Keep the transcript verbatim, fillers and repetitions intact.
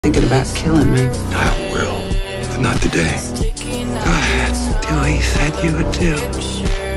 thinking about killing me. I will, but not today. Go ahead. Do what you said you would do.